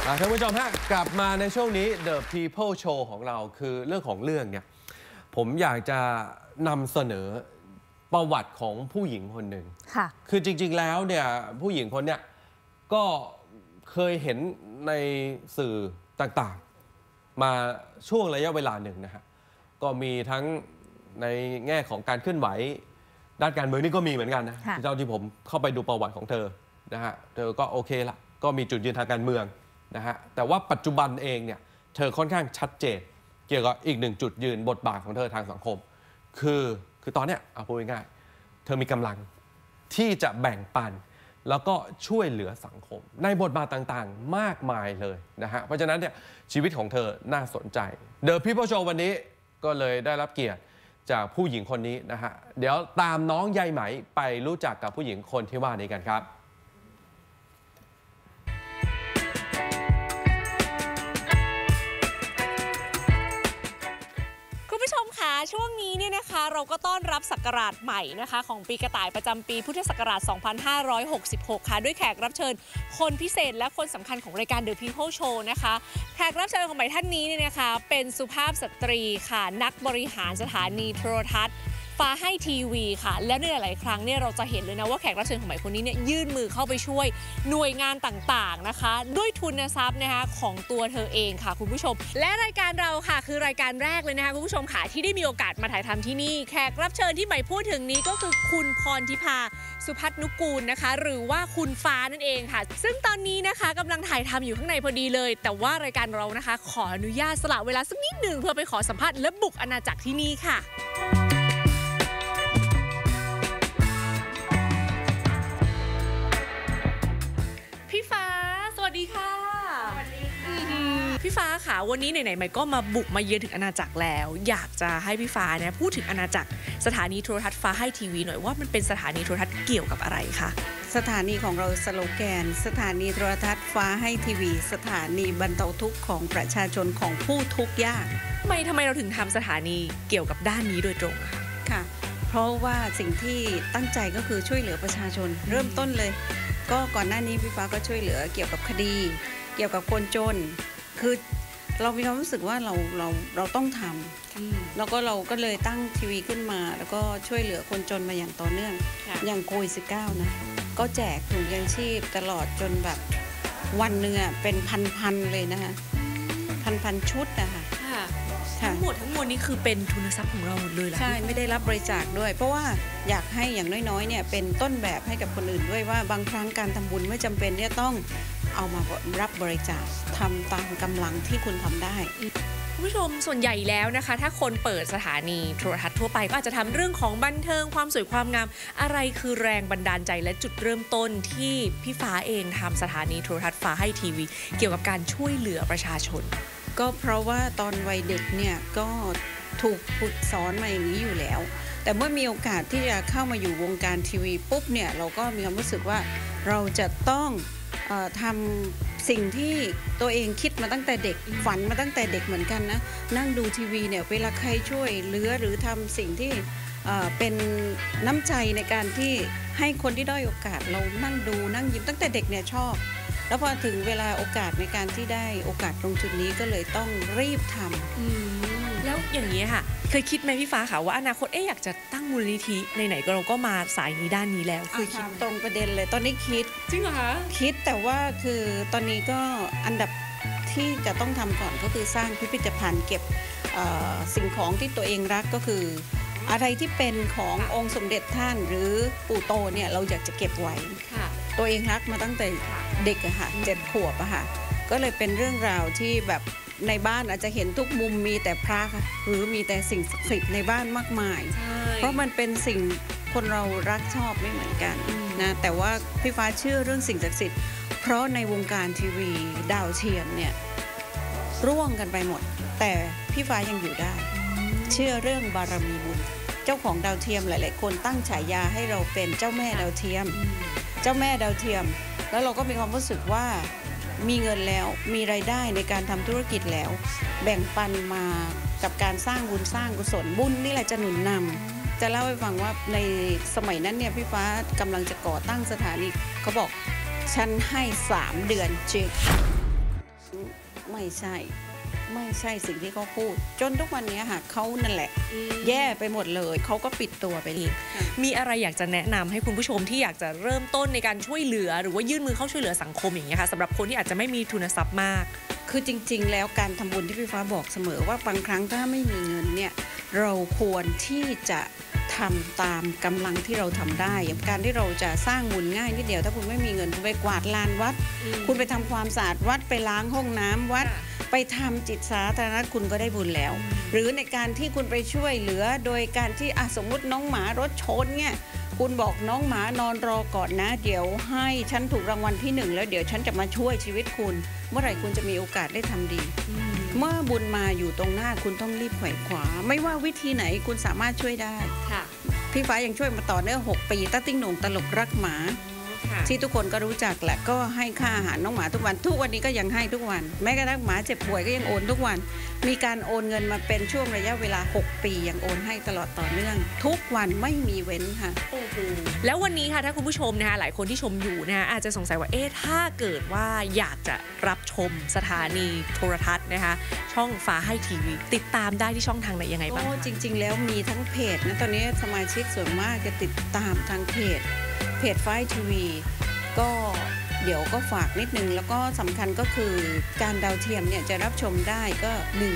ท่านผู้ชมฮะกลับมาในช่วงนี้ The People Show ของเราคือเรื่องของเรื่องเนี่ยผมอยากจะนำเสนอประวัติของผู้หญิงคนหนึ่งคือจริงๆแล้วเนี่ยผู้หญิงคนเนี้ยก็เคยเห็นในสื่อต่างๆมาช่วงระยะเวลาหนึ่งนะฮะก็มีทั้งในแง่ของการเคลื่อนไหวด้านการเมืองนี่ก็มีเหมือนกันนะเจ้าที่ผมเข้าไปดูประวัติของเธอนะฮะเธอก็โอเคละก็มีจุดยืนทางการเมืองนะฮะแต่ว่าปัจจุบันเองเนี่ยเธอค่อนข้างชัดเจนเกี่ยวกับอีกหนึ่งจุดยืนบทบาทของเธอทางสังคมคือตอนเนี้ยเอาพูดง่ายๆเธอมีกำลังที่จะแบ่งปันแล้วก็ช่วยเหลือสังคมในบทบาทต่างๆมากมายเลยนะฮะเพราะฉะนั้นเนี่ยชีวิตของเธอน่าสนใจ The People Show วันนี้ก็เลยได้รับเกียรติจากผู้หญิงคนนี้นะฮะเดี๋ยวตามน้องใยไหมไปรู้จักกับผู้หญิงคนที่ว่านี้กันครับช่วงนี้เนี่ยนะคะเราก็ต้อนรับศักราชใหม่นะคะของปีกระต่ายประจำปีพุทธศักราช 2566 ค่ะด้วยแขกรับเชิญคนพิเศษและคนสำคัญของรายการ The People Show นะคะแขกรับเชิญของใหม่ท่านนี้เนี่ยนะคะเป็นสุภาพสตรีค่ะนักบริหารสถานีโทรทัศน์ฟ้าให้ทีวีค่ะและในหลายๆครั้งเนี่ยเราจะเห็นเลยนะว่าแขกรับเชิญของใหม่คนนี้เนี่ยยื่นมือเข้าไปช่วยหน่วยงานต่างๆนะคะด้วยทุนทรัพย์นะคะของตัวเธอเองค่ะคุณผู้ชมและรายการเราค่ะคือรายการแรกเลยนะคะคุณผู้ชมค่ะที่ได้มีโอกาสมาถ่ายทำที่นี่แขกรับเชิญที่ใหม่พูดถึงนี้ก็คือคุณพรทิพาสุพัฒนุกูลนะคะหรือว่าคุณฟ้านั่นเองค่ะซึ่งตอนนี้นะคะกำลังถ่ายทำอยู่ข้างในพอดีเลยแต่ว่ารายการเรานะคะขออนุญาตสละเวลาสักนิดหนึ่งเพื่อไปขอสัมภาษณ์และบุกอาณาจักรที่นี่ค่ะพี่ฟ้าสวัสดีค่ะสวัสดีค่ะพี่ฟ้าค่ะวันนี้ไหนๆใหม่ก็มาบุกมาเยือนถึงอาณาจักรแล้วอยากจะให้พี่ฟ้าเนี่ยพูดถึงอาณาจักรสถานีโทรทัศน์ฟ้าให้ทีวีหน่อยว่ามันเป็นสถานีโทรทัศน์เกี่ยวกับอะไรคะสถานีของเราสโลแกนสถานีโทรทัศน์ฟ้าให้ทีวีสถานีบรรเทาทุกข์ของประชาชนของผู้ทุกข์ยากทำไมเราถึงทำสถานีเกี่ยวกับด้านนี้โดยตรงอะค่ะเพราะว่าสิ่งที่ตั้งใจก็คือช่วยเหลือประชาชนเริ่มต้นเลยก็ก่อนหน้านี้พี่ฟ้าก็ช่วยเหลือเกี่ยวกับคดีเกี่ยวกับคนจนคือเรามีความรู้สึกว่าเราต้องทำแล้วก็เราก็เลยตั้งทีวีขึ้นมาแล้วก็ช่วยเหลือคนจนมาอย่างต่อเนื่องอย่างโควิด19นะก็แจกถุงยางชีพตลอดจนแบบวันหนึ่งเป็นพันเลยนะคะพันชุดนะคะทั้งหมดนี้คือเป็นทุนทรัพย์ของเราหมดเลยเหรอใช่ไม่ได้รับบริจาคด้วยเพราะว่าอยากให้อย่างน้อยๆเนี่ยเป็นต้นแบบให้กับคนอื่นด้วยว่าบางครั้งการทำบุญไม่จำเป็นเนี่ยต้องเอามารับบริจาคทำตามกำลังที่คุณทำได้คุณผู้ชมส่วนใหญ่แล้วนะคะถ้าคนเปิดสถานีโทรทัศน์ทั่วไปก็อาจจะทำเรื่องของบันเทิงความสวยความงามอะไรคือแรงบันดาลใจและจุดเริ่มต้นที่พี่ฟ้าเองทำสถานีโทรทัศน์ฟ้าให้ทีวีเกี่ยวกับการช่วยเหลือประชาชนก็เพราะว่าตอนวัยเด็กเนี่ยก็ถูกฝึกสอนมาอย่างนี้อยู่แล้วแต่เมื่อมีโอกาสที่จะเข้ามาอยู่วงการทีวีปุ๊บเนี่ยเราก็มีความรู้สึกว่าเราจะต้องทำสิ่งที่ตัวเองคิดมาตั้งแต่เด็กฝันมาตั้งแต่เด็กเหมือนกันนะนั่งดูทีวีเนี่ยเวลาใครช่วยเหลือหรือทำสิ่งที่เป็นน้ำใจในการที่ให้คนที่ด้อยโอกาสเรานั่งดูนั่งยิ้มตั้งแต่เด็กเนี่ยชอบแล้วพอถึงเวลาโอกาสในการที่ได้โอกาสตรงจุดนี้ก็เลยต้องรีบทำแล้วอย่างนี้ค่ะเคยคิดไหมพี่ฟ้าค่ะว่าอนาคตอยากจะตั้งมูลนิธิไหนๆก็เราก็มาสายนี้ด้านนี้แล้วคือคิดตรงประเด็นเลยตอนนี้คิดจริงเหรอคะคิดแต่ว่าคือตอนนี้ก็อันดับที่จะต้องทำก่อนก็คือสร้างพิพิธภัณฑ์เก็บสิ่งของที่ตัวเองรักก็คืออะไรที่เป็นขององค์สมเด็จท่านหรือปู่โตเนี่ยเราอยากจะเก็บไว้ตัวเองรักมาตั้งแต่เด็กอะค่ะ7 ขวบอะค่ะก็เลยเป็นเรื่องราวที่แบบในบ้านอาจจะเห็นทุกมุมมีแต่พระค่ะหรือมีแต่สิ่งศักดิ์สิทธิ์ในบ้านมากมายเพราะมันเป็นสิ่งคนเรารักชอบไม่เหมือนกันนะแต่ว่าพี่ฟ้าเชื่อเรื่องสิ่งศักดิ์สิทธิ์เพราะในวงการทีวีดาวเทียมเนี่ยร่วงกันไปหมดแต่พี่ฟ้ายังอยู่ได้เชื่อเรื่องบารมีบุญเจ้าของดาวเทียมหลายๆคนตั้งฉายาให้เราเป็นเจ้าแม่ดาวเทียมเจ้าแม่ดาวเทียมแล้วเราก็มีความรู้สึกว่ามีเงินแล้วมีรายได้ในการทำธุรกิจแล้วแบ่งปันมากับการสร้างบุญสร้างกุศลบุญนี่แหละจะหนุนนำจะเล่าให้ฟังว่าในสมัยนั้นเนี่ยพี่ฟ้ากำลังจะก่อตั้งสถานีเขาบอกฉันให้3 เดือนเจ๊ไม่ใช่สิ่งที่เขาพูดจนทุกวันนี้ค่ะเขานั่นแหละแย่ไปหมดเลยเขาก็ปิดตัวไปอีกมีอะไรอยากจะแนะนำให้คุณผู้ชมที่อยากจะเริ่มต้นในการช่วยเหลือหรือว่ายื่นมือเข้าช่วยเหลือสังคมอย่างเงี้ยค่ะสำหรับคนที่อาจจะไม่มีทุนทรัพย์มากคือจริงๆแล้วการทำบุญที่พี่ฟ้าบอกเสมอว่าบางครั้งถ้าไม่มีเงินเนี่ยเราควรที่จะทำตามกำลังที่เราทำได้อย่างการที่เราจะสร้างบุญง่ายนิดเดียวถ้าคุณไม่มีเงินคุณไปกวาดลานวัดคุณไปทำความสะอาดวัดไปล้างห้องน้ำวัดไปทำจิตสาธารณะคุณก็ได้บุญแล้วหรือในการที่คุณไปช่วยเหลือโดยการที่สมมุติน้องหมารถชนเนี่ยคุณบอกน้องหมานอนรอก่อนนะเดี๋ยวให้ฉันถูกรางวัลที่1แล้วเดี๋ยวฉันจะมาช่วยชีวิตคุณเมื่อไหร่คุณจะมีโอกาสได้ทำดีเมื่อบุญมาอยู่ตรงหน้าคุณต้องรีบไขว่คว้าไม่ว่าวิธีไหนคุณสามารถช่วยได้พี่ฟ้ายังช่วยมาต่อเนื่อง6 ปีตั้งติ้งหนุ่งตลกรักหมาที่ทุกคนก็รู้จักแหละก็ให้ค่าอาหารน้องหมาทุกวันทุกวันนี้ก็ยังให้ทุกวันแม้กระทั่งหมาเจ็บป่วยก็ยังโอนทุกวันมีการโอนเงินมาเป็นช่วงระยะเวลา6 ปียังโอนให้ตลอดต่อเนื่องทุกวันไม่มีเว้นค่ะแล้ววันนี้ค่ะถ้าคุณผู้ชมนะคะหลายคนที่ชมอยู่นะคะอาจจะสงสัยว่าถ้าเกิดว่าอยากจะรับชมสถานีโทรทัศน์นะคะช่องฟ้าให้ทีวีติดตามได้ที่ช่องทางไหนยังไงบ้างจริงๆแล้วมีทั้งเพจนะตอนนี้สมาชิกส่วนมากจะติดตามทางเพจฟ้าทีวีก็เดี๋ยวก็ฝากนิดนึงแล้วก็สำคัญก็คือการดาวเทียมเนี่ยจะรับชมได้ก็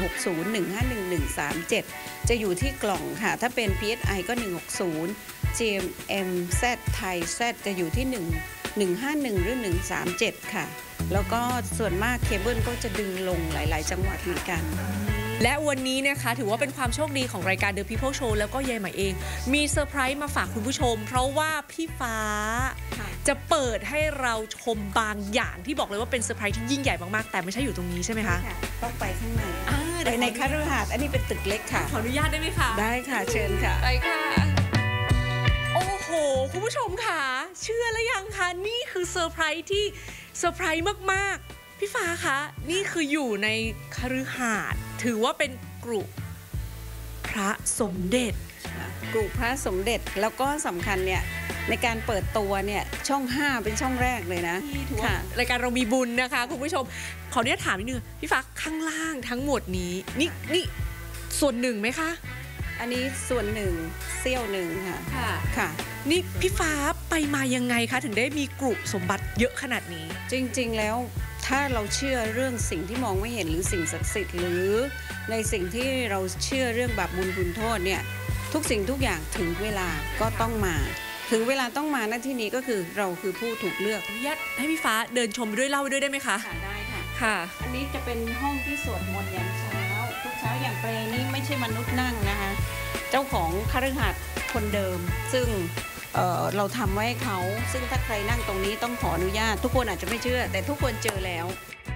160151137จะอยู่ที่กล่องค่ะถ้าเป็น PSI ก็160 GMMZ ไทย Z จะอยู่ที่151หรือ137ค่ะแล้วก็ส่วนมากเคเบิลก็จะดึงลงหลายๆจังหวัดเหมือนกันและวันนี้นะคะถือว่าเป็นความโชคดีของรายการ The People Show แล้วก็ยายใหม่เองมีเซอร์ไพรส์มาฝากคุณผู้ชมเพราะว่าพี่ฟ้าจะเปิดให้เราชมบางอย่างที่บอกเลยว่าเป็นเซอร์ไพรส์ที่ยิ่งใหญ่มากๆแต่ไม่ใช่อยู่ตรงนี้ใช่ไหมคะต้องไปข้างในไปในคฤหาสน์อันนี้เป็นตึกเล็กค่ะขออนุญาตได้ไหมคะได้ค่ะเชิญค่ะไปค่ะโอ้โหคุณผู้ชมค่ะเชื่อแล้วยังคะนี่คือเซอร์ไพรส์ที่เซอร์ไพรส์มากๆพี่ฟ้าคะนี่คืออยู่ในคฤหาสน์ถือว่าเป็นกรุพระสมเด็จกรุพระสมเด็จแล้วก็สำคัญเนี่ยในการเปิดตัวเนี่ยช่อง5เป็นช่องแรกเลยนะค่ะรายการเรามีบุญนะคะคุณผู้ชมขออนุญาตถามนิดนึงพี่ฟ้าข้างล่างทั้งหมดนี้นี่ส่วนหนึ่งไหมคะอันนี้ส่วนหนึ่งเสี้ยวหนึ่งค่ะค่ะนี่พี่ฟ้าไปมายังไงคะถึงได้มีกรุสมบัติเยอะขนาดนี้จริงๆแล้วถ้าเราเชื่อเรื่องสิ่งที่มองไม่เห็นหรือสิ่งศักดิ์สิทธิ์หรือในสิ่งที่เราเชื่อเรื่องบาปบุญคุณโทษเนี่ยทุกสิ่งทุกอย่างถึงเวลาก็ต้องมาถึงเวลาต้องมาณที่นี้ก็คือเราคือผู้ถูกเลือกอนุญาตให้พี่ฟ้าเดินชมไปด้วยเล่าไปด้วยได้ไหมคะได้ค่ะค่ะอันนี้จะเป็นห้องที่สวดมนต์ยามเช้าทุกเช้าอย่างเปรนี้ไม่ใช่มนุษย์นั่งนะคะเจ้าของคฤหาสน์คนเดิมซึ่งเราทำไว้ให้เขาซึ่งถ้าใครนั่งตรงนี้ต้องขออนุญาตทุกคนอาจจะไม่เชื่อแต่ทุกคนเจอแล้ว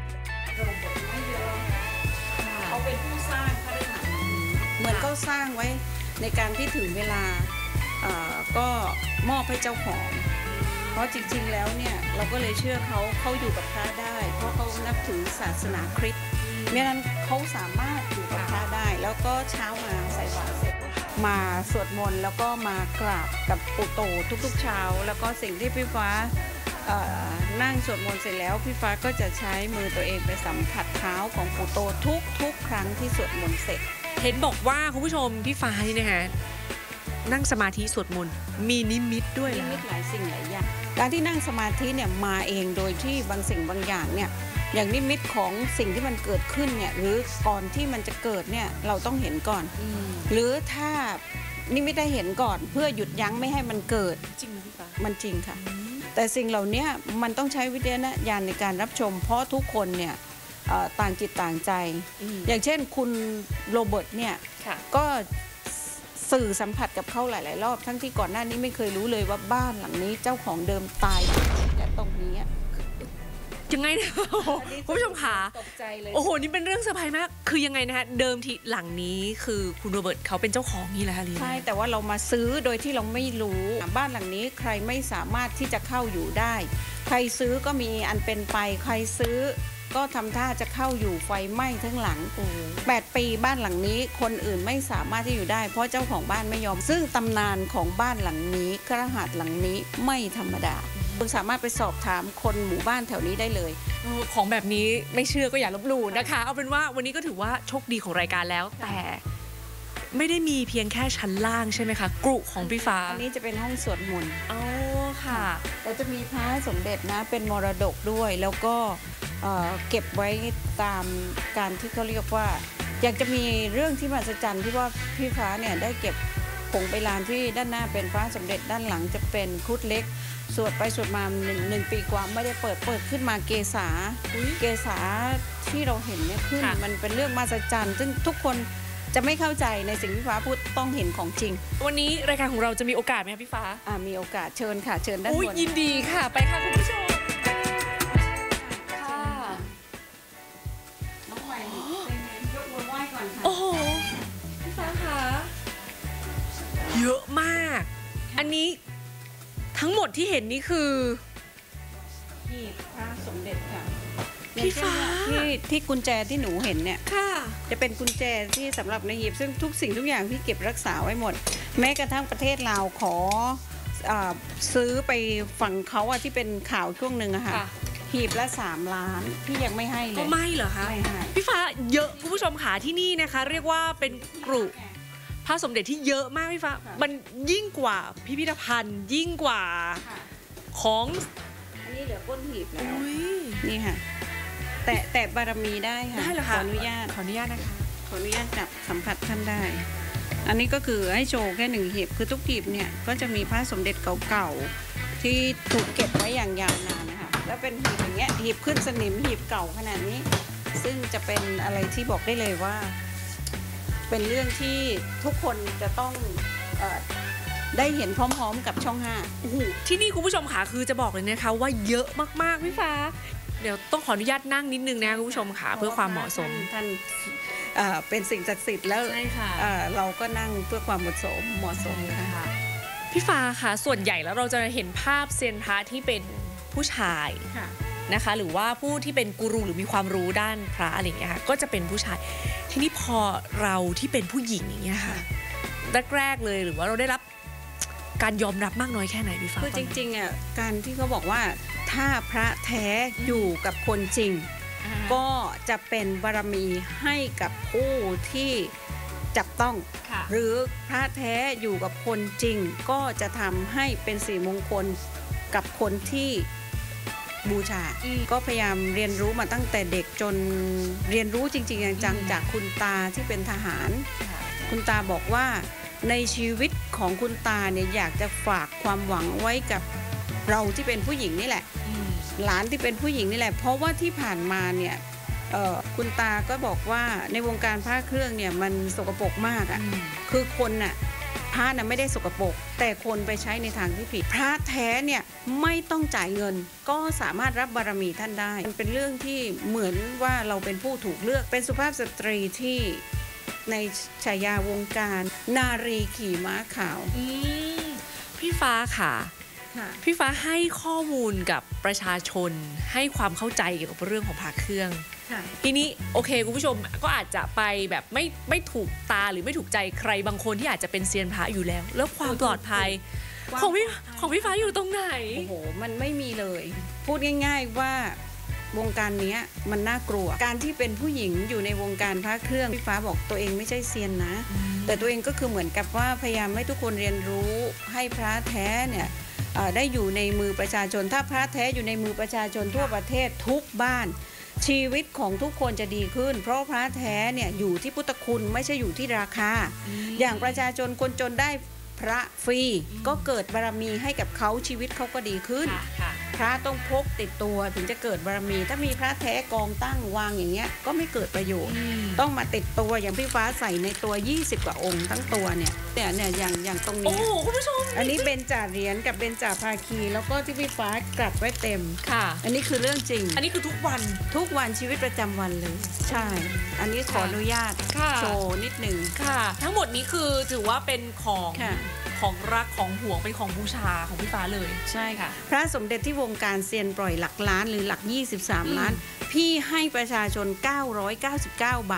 เขาเป็นผู้สร้างคฤหาสน์เหมือนเขาสร้างไว้ในการที่ถึงเวลาก็มอบให้เจ้าของเพราะจริงๆแล้วเนี่ยเราก็เลยเชื่อเขาอยู่กับพระได้เพราะเขานับถือศาสนาคริสต์เมื่อนั้นเขาสามารถอยู่กับพระได้แล้วก็เช้ามาใส่บาตรเสร็จมาสวดมนต์แล้วก็มากราบกับปู่โตทุกๆเช้าแล้วก็สิ่งที่พี่ฟ้านั่งสวดมนต์เสร็จแล้วพี่ฟ้าก็จะใช้มือตัวเองไปสัมผัสเท้าของปู่โตทุกครั้งที่สวดมนต์เสร็จเห็นบอกว่าคุณผู้ชมพี่ฟ้านี่นะคะนั่งสมาธิสวดมนต์มีนิมิตด้วยนิมิตหลายสิ่งหลายอย่างการที่นั่งสมาธิเนี่ยมาเองโดยที่บางสิ่งบางอย่างเนี่ยอย่างนิมิตของสิ่งที่มันเกิดขึ้นเนี่ยหรือก่อนที่มันจะเกิดเนี่ยเราต้องเห็นก่อนหรือถ้านิมิตได้เห็นก่อนเพื่อหยุดยั้งไม่ให้มันเกิดจริงไหมพี่ฟ้ามันจริงค่ะแต่สิ่งเหล่านี้มันต้องใช้วิจารณญาณในการรับชมเพราะทุกคนเนี่ยต่างจิตต่างใจอย่างเช่นคุณโรเบิร์ตเนี่ยก็สื่อสัมผัสกับเขาหลายๆรอบทั้งที่ก่อนหน้านี้ไม่เคยรู้เลยว่าบ้านหลังนี้เจ้าของเดิมตายแต่ตรงนี้ยังไงนะคุณผู้ชมขาตกใจเลยโอ้โหนี่เป็นเรื่องเซอร์ไพรส์มากคือยังไงนะคะเดิมทีหลังนี้คือคุณโรเบิร์ตเขาเป็นเจ้าของนี่แหละค่ะใช่แต่ว่าเรามาซื้อโดยที่เราไม่รู้บ้านหลังนี้ใครไม่สามารถที่จะเข้าอยู่ได้ใครซื้อก็มีอันเป็นไปใครซื้อก็ทำท่าจะเข้าอยู่ไฟไหม้ทั้งหลัง8 ปีบ้านหลังนี้คนอื่นไม่สามารถที่อยู่ได้เพราะเจ้าของบ้านไม่ยอมซึ่งตำนานของบ้านหลังนี้คฤหาสน์หลังนี้ไม่ธรรมดาคุณสามารถไปสอบถามคนหมู่บ้านแถวนี้ได้เลยของแบบนี้ไม่เชื่อก็อย่าลบหลู่นะคะเอาเป็นว่าวันนี้ก็ถือว่าโชคดีของรายการแล้วแต่ไม่ได้มีเพียงแค่ชั้นล่างใช่ไหมคะกรุของพี่ฟ้าอันนี้จะเป็นห้องสวดมนต์อ๋อค่ะแต่จะมีพระสมเด็จนะเป็นมรดกด้วยแล้วก็เก็บไว้ตามการที่เขาเรียกว่าอยากจะมีเรื่องที่มหัศจรรย์ที่ว่าพี่ฟ้าเนี่ยได้เก็บผงไปลานที่ด้านหน้าเป็นพระสมเด็จด้านหลังจะเป็นครุฑเล็กสวดไปสวดมาหนึ่งปีกว่าไม่ได้เปิดขึ้นมาเกษาที่เราเห็นเนี่ยขึ้นมันเป็นเรื่องมหัศจรรย์ซึ่งทุกคนจะไม่เข้าใจในสิ่งที่ฟ้าพูดต้องเห็นของจริงวันนี้รายการของเราจะมีโอกาสไหมคะพี่ฟ้ามีโอกาสเชิญค่ะเชิญด้านบนยินดีค่ะไปค่ะคุณผู้ชมค่ะน้องใหม่ยกมือไหว้ก่อนค่ะโอ้โหพี่ฟ้าคะเยอะมากอันนี้ทั้งหมดที่เห็นนี่คือหีบพระสมเด็จค่ะพี่ฟ้าที่กุญแจที่หนูเห็นเนี่ยจะเป็นกุญแจที่สำหรับในหีบซึ่งทุกสิ่งทุกอย่างพี่เก็บรักษาไว้หมดแม้กระทั่งประเทศลาวขอซื้อไปฝั่งเขาที่เป็นข่าวช่วงหนึ่งอะค่ะหีบละ3 ล้านพี่ยังไม่ให้เลยก็ไม่เหรอคะไม่ให้พี่ฟ้าเยอะคุณผู้ชมขาที่นี่นะคะเรียกว่าเป็นกรุพระสมเด็จที่เยอะมากพี่ฟ้ามันยิ่งกว่าพิพิธภัณฑ์ยิ่งกว่าของอันนี้เหลือก้นหีบแล้วนี่ค่ะแต่บารมีได้ค่ะขออนุญาตนะคะขออนุญาตจับสัมผัสท่านได้อันนี้ก็คือให้โชว์แค่1 หีบคือทุกหีบเนี่ยก็จะมีพระสมเด็จเก่าๆที่ถูกเก็บไว้อย่างยาวนานนะคะแล้วเป็นหีบอย่างเงี้ยหีบขึ้นสนิมหีบเก่าขนาดนี้ซึ่งจะเป็นอะไรที่บอกได้เลยว่าเป็นเรื่องที่ทุกคนจะต้องได้เห็นพร้อมๆกับช่อง5 โอ้โหที่นี่คุณผู้ชมค่ะคือจะบอกเลยนะคะว่าเยอะมากๆพี่ฟ้าเดี๋ยวต้องขออนุญาตนั่งนิดนึงนะคุณผู้ชมค่ะเพื่อความเหมาะสมท่านเป็นสิ่งศักดิ์สิทธิ์แล้วเราก็นั่งเพื่อความเหมาะสมค่ะพี่ฟ้าค่ะส่วนใหญ่แล้วเราจะเห็นภาพเซียนพระที่เป็นผู้ชายนะคะหรือว่าผู้ที่เป็นกูรูหรือมีความรู้ด้านพระอะไรอย่างเงี้ยค่ะก็จะเป็นผู้ชายทีนี้พอเราที่เป็นผู้หญิงอย่างเงี้ยค่ะแรกๆเลยหรือว่าเราได้รับการยอมรับมากน้อยแค่ไหนพี่ฟ้าคือจริงๆการที่เขาบอกว่าถ้าพระแท้อยู่กับคนจริงก็จะเป็นบารมีให้กับผู้ที่จับต้องหรือพระแท้อยู่กับคนจริงก็จะทำให้เป็นสิริมงคลกับคนที่บูชาก็พยายามเรียนรู้มาตั้งแต่เด็กจนเรียนรู้จริงๆจังๆจากคุณตาที่เป็นทหารคุณตาบอกว่าในชีวิตของคุณตาเนี่ยอยากจะฝากความหวังไว้กับเราที่เป็นผู้หญิงนี่แหละหลานที่เป็นผู้หญิงนี่แหละเพราะว่าที่ผ่านมาเนี่ยคุณตาก็บอกว่าในวงการพระเครื่องเนี่ยมันสกปรกมากอ่ะคือคนน่ะพระน่ะไม่ได้สกปรกแต่คนไปใช้ในทางที่ผิดพระแท้เนี่ยไม่ต้องจ่ายเงินก็สามารถรับบารมีท่านได้มันเป็นเรื่องที่เหมือนว่าเราเป็นผู้ถูกเลือกเป็นสุภาพสตรีที่ในฉายาวงการนารีขี่ม้าขาวพี่ฟ้าค่ะพี่ฟ้าให้ข้อมูลกับประชาชนให้ความเข้าใจเกี่ยวกับเรื่องของพระเครื่องทีนี้โอเคคุณผู้ชมก็อาจจะไปแบบไม่ถูกตาหรือไม่ถูกใจใครบางคนที่อาจจะเป็นเซียนพระอยู่แล้วแล้วความปลอดภัยของพี่ฟ้าอยู่ตรงไหนโอ้โหมันไม่มีเลยพูดง่ายๆว่าวงการนี้มันน่ากลัวการที่เป็นผู้หญิงอยู่ในวงการพระเครื่องพี่ฟ้าบอกตัวเองไม่ใช่เซียนนะแต่ตัวเองก็คือเหมือนกับว่าพยายามให้ทุกคนเรียนรู้ให้พระแท้เนี่ยได้อยู่ในมือประชาชนถ้าพระแท้อยู่ในมือประชาชนทั่วประเทศทุกบ้านชีวิตของทุกคนจะดีขึ้นเพราะพระแท้เนี่ยอยู่ที่พุทธคุณไม่ใช่อยู่ที่ราคาอย่างประชาชนคนจนได้พระฟรีก็เกิดบารมีให้กับเขาชีวิตเขาก็ดีขึ้นพระต้องพกติดตัวถึงจะเกิดบารมีถ้ามีพระแท้กองตั้งวางอย่างเงี้ยก็ไม่เกิดประโยชน์ต้องมาติดตัวอย่างพี่ฟ้าใส่ในตัว20 กว่าองค์ทั้งตัวเนี่ยอย่างตรงนี้คุณผู้ชมอันนี้เบญจเหรียญกับเบญจภาคีแล้วก็ที่พี่ฟ้ากลับไว้เต็มค่ะอันนี้คือเรื่องจริงอันนี้คือทุกวันชีวิตประจำวันเลยใช่อันนี้ขออนุญาตโชว์นิดหนึ่งค่ะทั้งหมดนี้คือถือว่าเป็นของรักของห่วงเป็นของบูชาของพี่ฟ้าเลยใช่ค่ะพระสมเด็จที่วงการเซียนปล่อยหลักล้านหรือหลัก23 ล้านพี่ให้ประชาชน999 บาท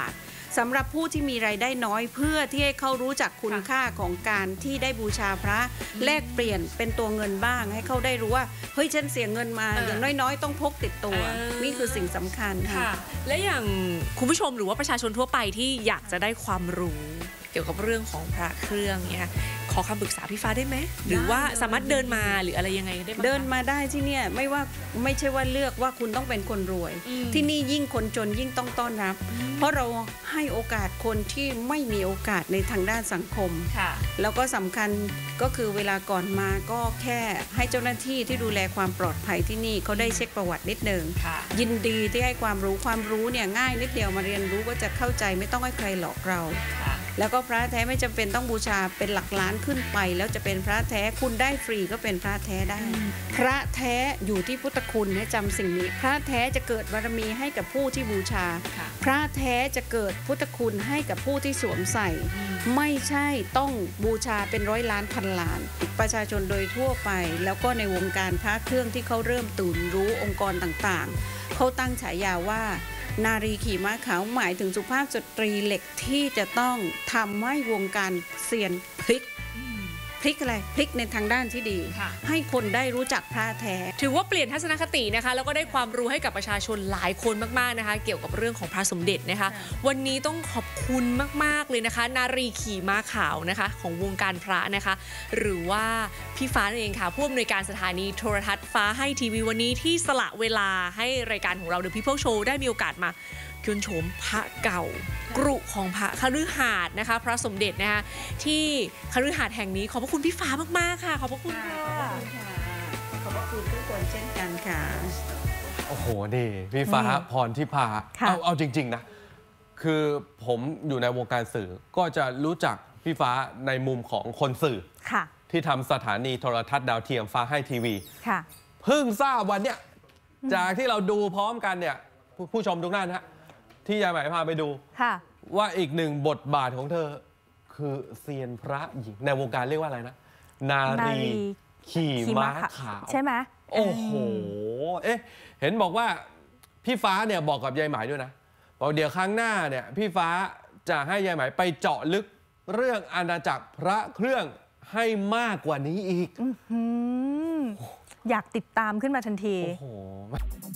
สำหรับผู้ที่มีรายได้น้อยเพื่อที่ให้เขารู้จักคุณค่าของการที่ได้บูชาพระแลกเปลี่ยนเป็นตัวเงินบ้างให้เขาได้รู้ว่าเฮ้ยฉันเสียเงินมาอย่างน้อยๆต้องพกติดตัวนี่คือสิ่งสำคัญค่ะและอย่างคุณผู้ชมหรือว่าประชาชนทั่วไปที่อยากจะได้ความรู้เกี่ยวกับเรื่องของพระเครื่องเนี่ยขอคำปรึกษาพี่ฟ้าได้ไหมหรือว่าสามารถเดินมาหรืออะไรยังไงได้บ้างเดินมาได้ที่เนี่ยไม่ใช่ว่าเลือกว่าคุณต้องเป็นคนรวยที่นี่ยิ่งคนจนยิ่งต้องต้อนรับเพราะเราให้โอกาสคนที่ไม่มีโอกาสในทางด้านสังคมแล้วก็สำคัญก็คือเวลาก่อนมาก็แค่ให้เจ้าหน้าที่ที่ดูแลความปลอดภัยที่นี่เขาได้เช็คประวัตินิดนึงยินดีที่ให้ความรู้เนี่ยง่ายนิดเดียวมาเรียนรู้ก็จะเข้าใจไม่ต้องให้ใครหลอกเราแล้วก็พระแท้ไม่จำเป็นต้องบูชาเป็นหลักล้านขึ้นไปแล้วจะเป็นพระแท้คุณได้ฟรีก็เป็นพระแท้ได้พระแท้อยู่ที่พุทธคุณให้จำสิ่งนี้พระแท้จะเกิดบารมีให้กับผู้ที่บูชาพระแท้จะเกิดพุทธคุณให้กับผู้ที่สวมใส่ไม่ใช่ต้องบูชาเป็นร้อยล้านพันล้านประชาชนโดยทั่วไปแล้วก็ในวงการพระเครื่องที่เขาเริ่มตื่นรู้องค์กรต่างๆเขาตั้งฉายาว่านารีขี่ม้าขาวหมายถึงสุภาพสตรีเหล็กที่จะต้องทำให้วงการเซียนพลิกอะไรพลิกในทางด้านที่ดีให้คนได้รู้จักพระแท้ถือว่าเปลี่ยนทัศนคตินะคะแล้วก็ได้ความรู้ให้กับประชาชนหลายคนมากๆนะคะเกี่ยวกับเรื่องของพระสมเด็จนะคะวันนี้ต้องขอบคุณมากๆเลยนะคะนารีขี่ม้าขาวนะคะของวงการพระนะคะหรือว่าพี่ฟ้าเองค่ะผู้อำนวยการสถานีโทรทัศน์ฟ้าให้ทีวีวันนี้ที่สละเวลาให้รายการของเรา The People Show ได้มีโอกาสมาคืนชมพระเก่ากรุของพระคฤหาสน์นะคะพระสมเด็จนะคะที่คฤหาสน์แห่งนี้ขอบพระคุณพี่ฟ้ามากๆค่ะขอบพระคุณค่ะขอบพระคุณทุกคนเช่นกันค่ะโอ้โหนี่พี่ฟ้าพรทิพาเอาจริงๆนะคือผมอยู่ในวงการสื่อก็จะรู้จักพี่ฟ้าในมุมของคนสื่อที่ทำสถานีโทรทัศน์ดาวเทียมฟ้าให้ทีวีเพิ่งทราบวันเนี้ยจากที่เราดูพร้อมกันเนี่ยผู้ชมทุกท่านฮะที่ยายไหมพาไปดูว่าอีกหนึ่งบทบาทของเธอคือเซียนพระหญิงในวงการเรียกว่าอะไรนะนารีขี่ม้าขาวใช่ไหมโอ้โหเห็นบอกว่าพี่ฟ้าเนี่ยบอกกับยายไหมด้วยนะบอกเดี๋ยวครั้งหน้าเนี่ยพี่ฟ้าจะให้ยายไหมไปเจาะลึกเรื่องอาณาจักรพระเครื่องให้มากกว่านี้อีกอยากติดตามขึ้นมาทันทีโอ้โห